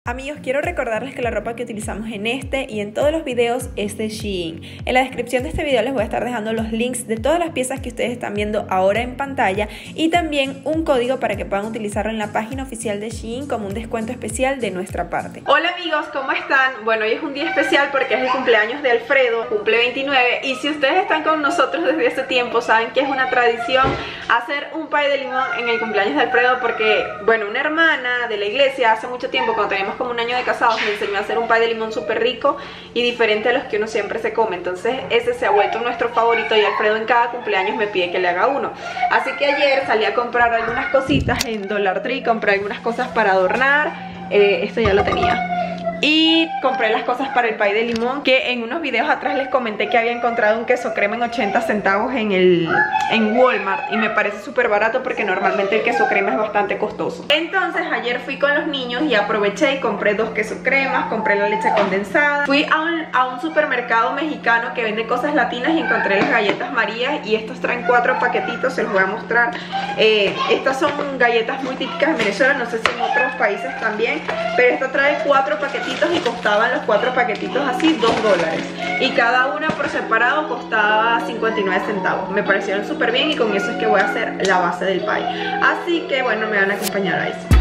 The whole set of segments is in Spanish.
Amigos, quiero recordarles que la ropa que utilizamos en este y en todos los videos es de Shein. En la descripción de este video les voy a estar dejando los links de todas las piezas que ustedes están viendo ahora en pantalla y también un código para que puedan utilizarlo en la página oficial de Shein como un descuento especial de nuestra parte. Hola amigos, ¿cómo están? Bueno, hoy es un día especial porque es el cumpleaños de Alfredo, cumple 29, y si ustedes están con nosotros desde hace tiempo saben que es una tradición hacer un pay de limón en el cumpleaños de Alfredo porque, bueno, una hermana de la iglesia hace mucho tiempo, cuando teníamos como un año de casados, me enseñó a hacer un pay de limón súper rico y diferente a los que uno siempre se come. Entonces ese se ha vuelto nuestro favorito y Alfredo en cada cumpleaños me pide que le haga uno. Así que ayer salí a comprar algunas cositas en Dollar Tree, compré algunas cosas para adornar, esto ya lo tenía. Y compré las cosas para el pay de limón, que en unos videos atrás les comenté que había encontrado un queso crema en 80 centavos en Walmart. Y me parece súper barato porque normalmente el queso crema es bastante costoso. Entonces ayer fui con los niños y aproveché y compré 2 quesos cremas, compré la leche condensada. Fui a un supermercado mexicano que vende cosas latinas y encontré las galletas Marías. Y estos traen 4 paquetitos, se los voy a mostrar. Estas son galletas muy típicas de Venezuela, no sé si en otros países también. Pero esta trae 4 paquetitos y costaban los 4 paquetitos así $2 y cada una por separado costaba 59 centavos. Me parecieron súper bien y con eso es que voy a hacer la base del pie. Así que bueno, me van a acompañar a eso.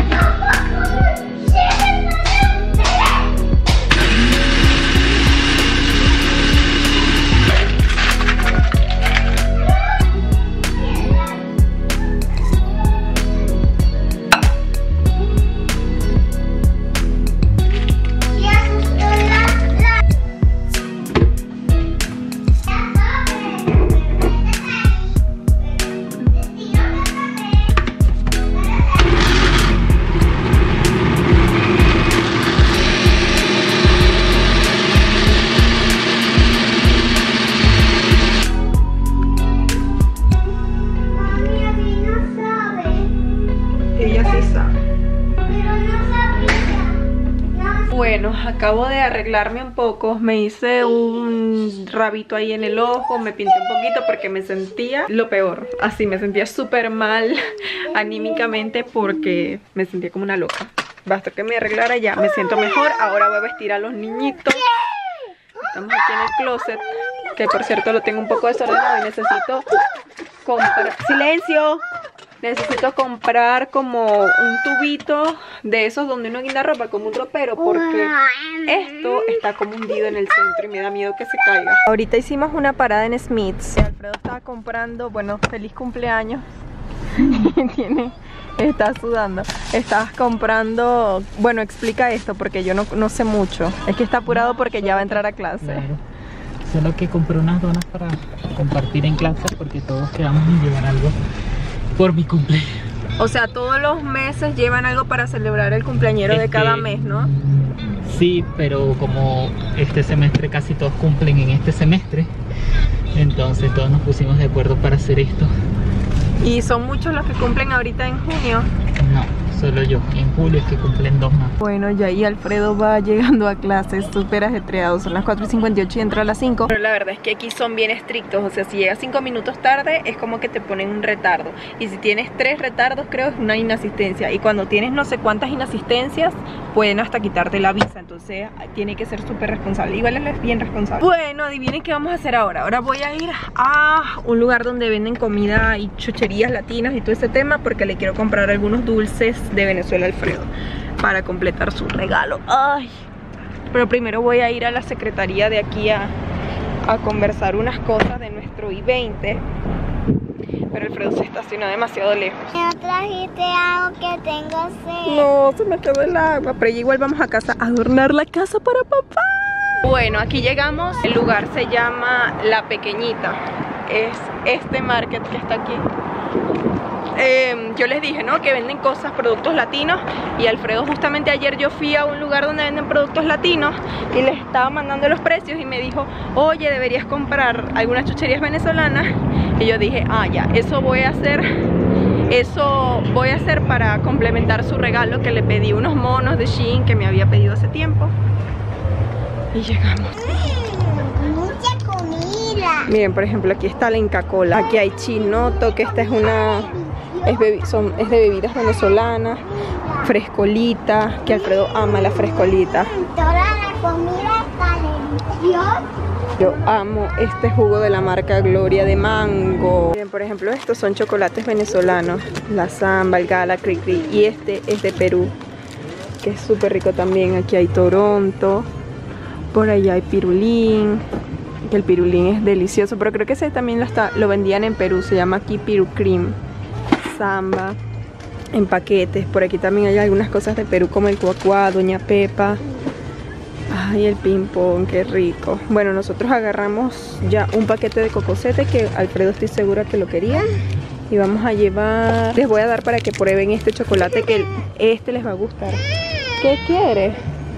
Bueno, acabo de arreglarme un poco, me hice un rabito ahí en el ojo, me pinté un poquito porque me sentía lo peor, así me sentía súper mal anímicamente porque me sentía como una loca. Basta que me arreglara ya, me siento mejor. Ahora voy a vestir a los niñitos. Estamos aquí en el closet, que por cierto lo tengo un poco desordenado y necesito comprar... ¡Silencio! Necesito comprar como un tubito de esos donde uno guinda ropa, como un ropero, porque esto está como hundido en el centro y me da miedo que se caiga. Ahorita hicimos una parada en Smith's. Alfredo estaba comprando, bueno, feliz cumpleaños. Está sudando. Estabas comprando, bueno, explica esto porque yo no sé mucho. Es que está apurado porque ya va a entrar a clase. Claro. Solo que compré unas donas para compartir en clase porque todos quedamos en llevar algo por mi cumpleaños. O sea, todos los meses llevan algo para celebrar el cumpleañero de cada mes, ¿no? Sí, pero como este semestre casi todos cumplen en este semestre, entonces todos nos pusimos de acuerdo para hacer esto. ¿Y son muchos los que cumplen ahorita en junio? No, solo yo. En julio es que cumplen 2 más. Bueno, ya ahí Alfredo va llegando a clases súper ajetreado. Son las 4:58 y entra a las 5. Pero la verdad es que aquí son bien estrictos. O sea, si llegas 5 minutos tarde es como que te ponen un retardo. Y si tienes 3 retardos creo es una inasistencia. Y cuando tienes no sé cuántas inasistencias pueden hasta quitarte la visa. Entonces tiene que ser súper responsable. Igual él es bien responsable. Bueno, adivinen qué vamos a hacer ahora. Ahora voy a ir a un lugar donde venden comida y chucherías latinas y todo ese tema, porque le quiero comprar algunos dulces de Venezuela a Alfredo para completar su regalo. Ay, pero primero voy a ir a la secretaría de aquí a conversar unas cosas de nuestro I-20. Pero Alfredo se estacionó demasiado lejos. ¿No trajiste algo que tengo sed? No, se me acabó el agua. Pero igual vamos a casa a adornar la casa para papá. Bueno, aquí llegamos. El lugar se llama La Pequeñita. Es este market que está aquí. Yo les dije, ¿no? Que venden cosas, productos latinos. Y Alfredo, justamente ayer yo fui a un lugar donde venden productos latinos y les estaba mandando los precios y me dijo, oye, deberías comprar algunas chucherías venezolanas. Y yo dije, ah, ya, eso voy a hacer para complementar su regalo, que le pedí unos monos de Shein que me había pedido hace tiempo. Y llegamos. Mucha comida. Miren, por ejemplo, aquí está la Inca Kola. Aquí hay chinoto, que esta es una es de bebidas venezolanas, frescolita, que Alfredo ama la frescolita. Toda la comida está deliciosa. Yo amo este jugo de la marca Gloria de mango. Miren, por ejemplo, estos son chocolates venezolanos. La Samba, el Gala, Cri Cri. Y este es de Perú, que es súper rico también. Aquí hay Toronto. Por allá hay pirulín. Que el pirulín es delicioso. Pero creo que ese también lo vendían en Perú. Se llama aquí Piru Cream. Samba. En paquetes. Por aquí también hay algunas cosas de Perú, como el cuacuá, Doña Pepa. Ay, el ping pong, qué rico. Bueno, nosotros agarramos ya un paquete de cocosete, que Alfredo estoy segura que lo quería. Y vamos a llevar... Les voy a dar para que prueben este chocolate, que este les va a gustar. ¿Qué quieres?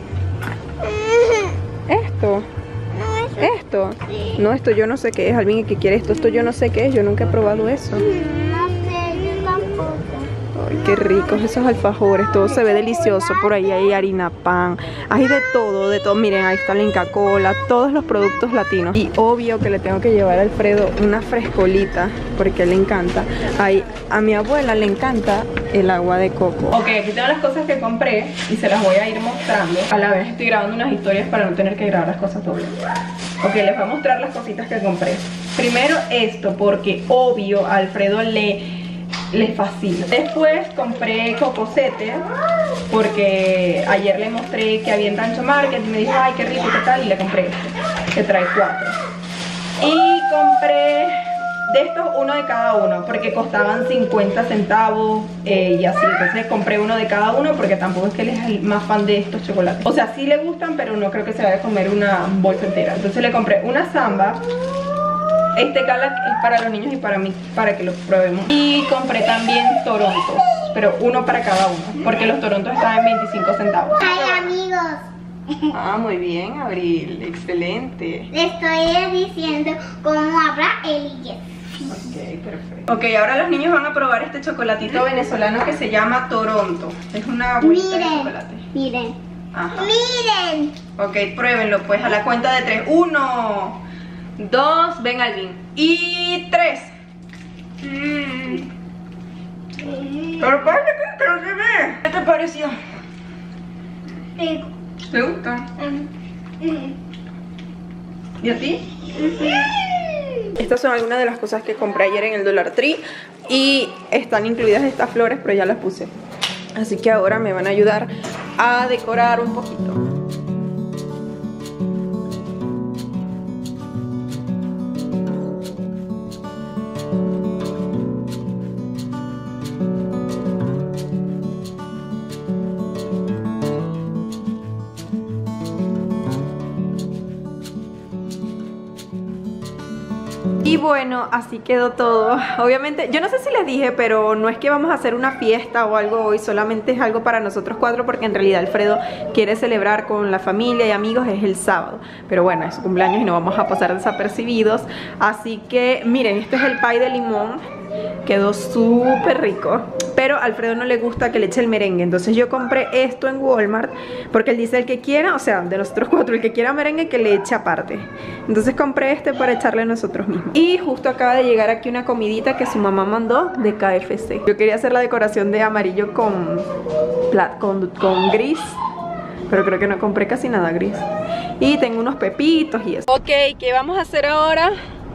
¿Esto? ¿Esto? No, esto yo no sé qué es. Alguien que quiere esto. Esto yo no sé qué es. Yo nunca he probado eso. No sé, yo tampoco. Ay, qué ricos esos alfajores, todo se ve delicioso. Por ahí hay harina pan, hay de todo, de todo. Miren, ahí está la Inca Kola, todos los productos latinos. Y obvio que le tengo que llevar a Alfredo una frescolita, porque le encanta. A mi abuela le encanta el agua de coco. Ok, aquí tengo las cosas que compré y se las voy a ir mostrando. A la vez estoy grabando unas historias para no tener que grabar las cosas dobles. Ok, les voy a mostrar las cositas que compré. Primero esto, porque obvio a Alfredo le fascina. Después compré cocosete, porque ayer le mostré que había en Rancho Market y me dijo, ay, qué rico, qué tal, y le compré este, que trae 4. Y compré de estos uno de cada uno, porque costaban 50 centavos y así. Entonces compré uno de cada uno, porque tampoco es que él es el más fan de estos chocolates. O sea, sí le gustan, pero no creo que se vaya a comer una bolsa entera. Entonces le compré una Samba. Este Gala es para los niños y para mí, para que lo probemos. Y compré también Torontos, pero uno para cada uno, porque los Torontos estaban en 25 centavos. Ay, amigos. Ah, muy bien, Abril, excelente. Le estoy diciendo cómo habla el yes. Ok, perfecto. Ok, ahora los niños van a probar este chocolatito venezolano que se llama Toronto. Es una bolita de chocolate. Miren. Ajá. Miren. Ok, pruébenlo pues a la cuenta de 3. 1, 2, ven Alvin. Y 3. Pero parece que no se ve. ¿Qué te pareció? Rico. ¿Te gusta? ¿Y a ti? Estas son algunas de las cosas que compré ayer en el Dollar Tree. Y están incluidas estas flores, pero ya las puse. Así que ahora me van a ayudar a decorar un poquito. Y bueno, así quedó todo. Obviamente, yo no sé si les dije, pero no es que vamos a hacer una fiesta o algo hoy. Solamente es algo para nosotros 4, porque en realidad Alfredo quiere celebrar con la familia y amigos. Es el sábado, pero bueno, es su cumpleaños y no vamos a pasar desapercibidos. Así que miren, este es el pie de limón. Quedó súper rico, pero a Alfredo no le gusta que le eche el merengue. Entonces yo compré esto en Walmart, porque él dice el que quiera, o sea, de nosotros 4, el que quiera merengue que le eche aparte. Entonces compré este para echarle a nosotros mismos. Y justo acaba de llegar aquí una comidita que su mamá mandó de KFC. Yo quería hacer la decoración de amarillo con gris, pero creo que no compré casi nada gris. Y tengo unos pepitos y eso. Ok, ¿qué vamos a hacer ahora?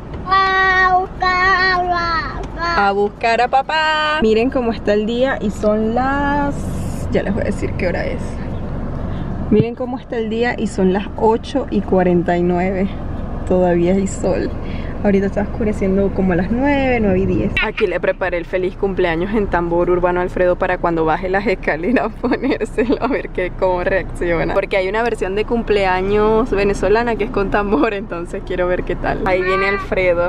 A buscar a papá. Miren cómo está el día y son las... Ya les voy a decir qué hora es. Miren cómo está el día y son las 8:49. Todavía hay sol. Ahorita está oscureciendo como a las 9, 9:10. Aquí le preparé el feliz cumpleaños en tambor urbano a Alfredo, para cuando baje las escaleras ponérselo, a ver cómo reacciona. Porque hay una versión de cumpleaños venezolana que es con tambor, entonces quiero ver qué tal. Ahí viene Alfredo.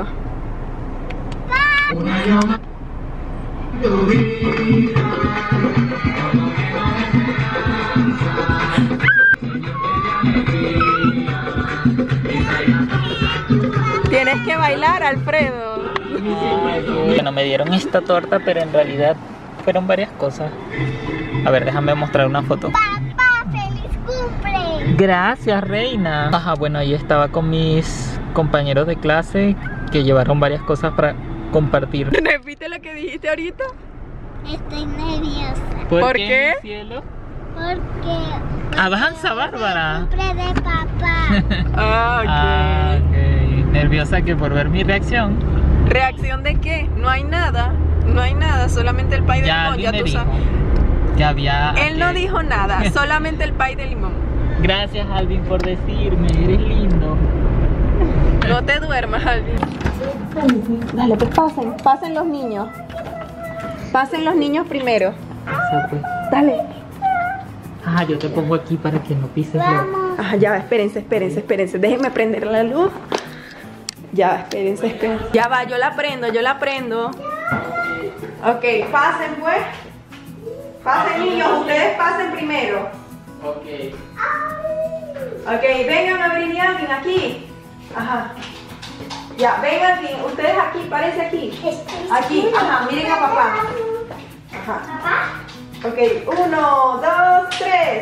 Tienes que bailar, Alfredo. Bueno, me dieron esta torta, pero en realidad fueron varias cosas. A ver, déjame mostrar una foto. Papá, feliz cumple. Gracias, reina. Ajá, bueno, ahí estaba con mis compañeros de clase que llevaron varias cosas para compartir. ¿Repite lo que dijiste ahorita? Estoy nerviosa. ¿Por qué? mi cielo? Porque Avanza, Bárbara. compré de papá. Ah, ok. Nerviosa que por ver mi reacción. ¿Reacción de qué? No hay nada. No hay nada, solamente el pay de Ya limón. alguien Ya me tú dijo sabes. que había. Él no dijo nada, solamente el pay de limón. Gracias, Alvin, por decirme. Eres lindo. No te duermas, Alvin. Dale, pues pasen los niños. Pasen los niños primero. Eso, pues. Dale. Ah, yo te pongo aquí para que no pises lo. Ah, ya, espérense. Déjenme prender la luz. Ya, espérense. Ya va, yo la prendo. Ok, pasen pues. Pasen niños, ustedes pasen primero. Ok. Ok, vengan a abrir Alvin aquí. Ajá. Ya, vengan, ustedes aquí, párense aquí. Aquí, ajá, miren a papá. Ajá. Ok, 1, 2, 3.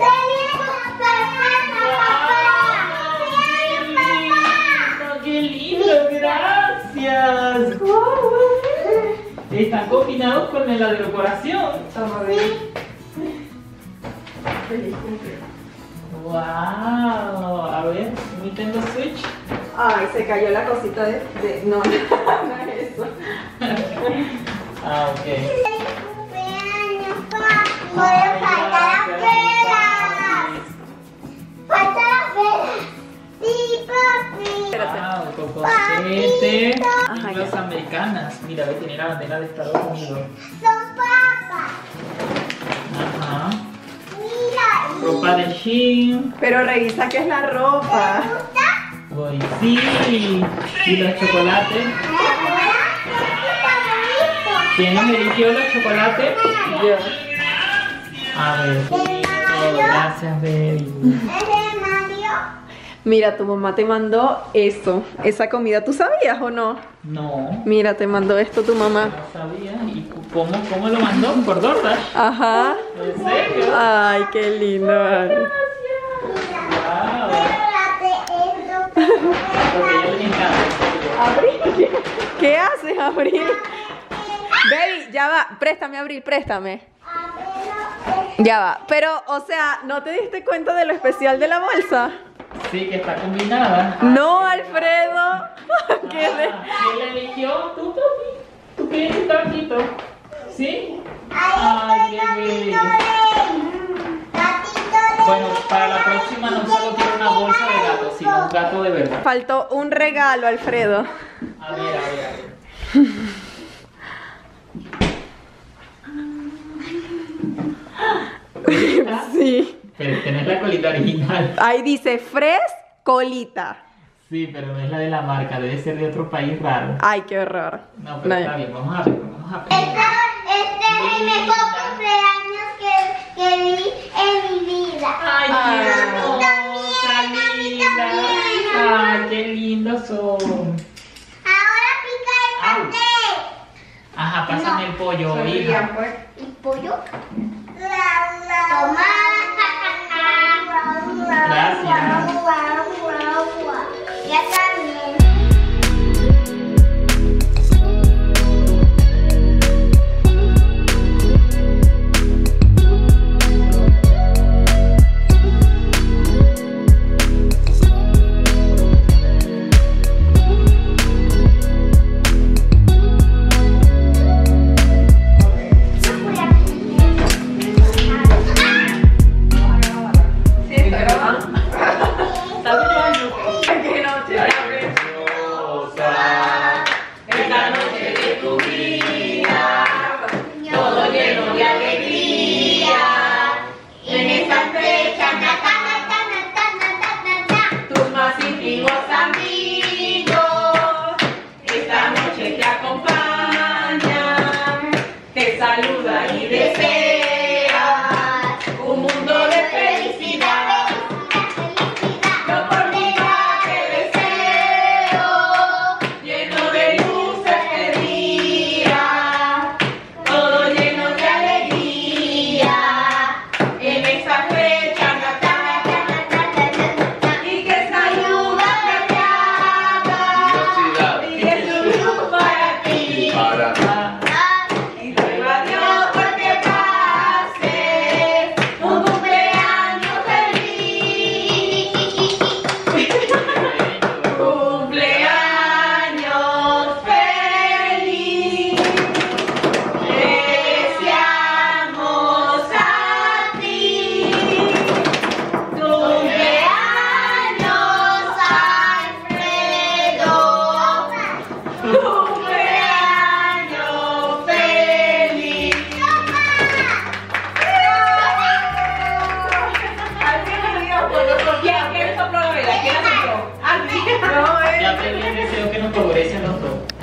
¡Qué lindo! ¡Gracias! Están combinados con la decoración. Vamos a ver. ¡Wow! A ver, Nintendo Switch. Ay, se cayó la cosita de... No, no es eso. Ah, ok. Wow, cocosete. Ajá, Los ya. americanas. Mira, ve, tiene la bandera de Estados Unidos. Ajá. Ropa de Shein. Pero revisa qué es la ropa. Uy, sí. Y los chocolates. ¿Quién nos eligió los chocolates? Yo. A ver, qué lindo. Gracias, baby. Mira, tu mamá te mandó eso, esa comida. ¿Tú sabías o no? No. Mira, te mandó esto tu mamá. No sabía. ¿Y cómo lo mandó? ¿Por DoorDash? Ajá. ¿En serio? Ay, qué lindo. Ay. Wow. Porque yo le encanta. Abril. ¿Qué haces, Abril? Baby, ya va. Préstame, Abril, préstame. Ya va. Pero, o sea, ¿no te diste cuenta de lo especial de la bolsa? Sí, que está combinada. No, Alfredo. ¿Qué de- ¿Quién la eligió? ¿Tú, papi? ¿Tú quieres un gatito? ¿Sí? Ay, qué bello. Bueno, para la próxima no solo quiero una bolsa de gato, sino un gato de verdad. Faltó un regalo, Alfredo. A ver. Sí. Pero tenés la colita original. Ahí dice Colita. Sí, pero no es la de la marca, debe ser de otro país raro. Ay, qué horror. No, pero está bien, vamos a ver. Este es el mejor cumpleaños que vi en mi vida. Ay, Ay. linda. Ay, qué lindos son. Ahora pica el pastel. Ajá, pásame el pollo, hija. ¿El pollo? Toma. Gracias. Ya también. Ya pedí el deseo que nos favorece a los dos.